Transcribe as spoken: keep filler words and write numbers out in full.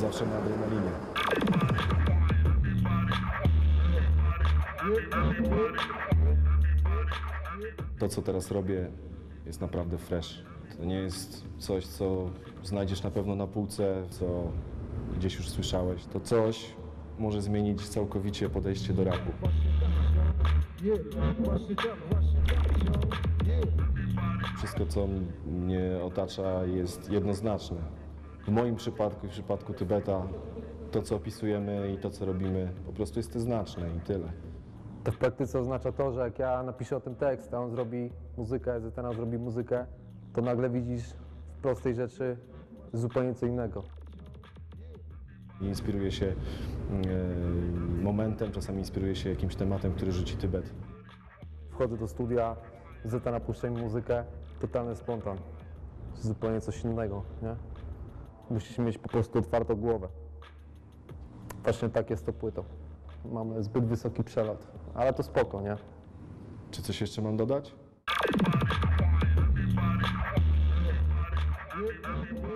zawsze na adrenalinie. To, co teraz robię, jest naprawdę fresh. To nie jest coś, co znajdziesz na pewno na półce, co gdzieś już słyszałeś. To coś może zmienić całkowicie podejście do rapu. Wszystko, co mnie otacza, jest jednoznaczne. W moim przypadku i w przypadku Tybeta to, co opisujemy i to, co robimy, po prostu jest znaczne i tyle. To w praktyce oznacza to, że jak ja napiszę o tym tekst, a on zrobi muzykę, Zetana zrobi muzykę, to nagle widzisz w prostej rzeczy zupełnie co innego. Inspiruję się e, momentem, czasami inspiruję się jakimś tematem, który rzuci Tybet. Wchodzę do studia, Zetana puszcza mi muzykę, totalny spontan. Zupełnie coś innego, nie? Musisz mieć po prostu otwartą głowę. Właśnie tak jest to płytą. Mamy zbyt wysoki przelot, ale to spoko, nie? Czy coś jeszcze mam dodać?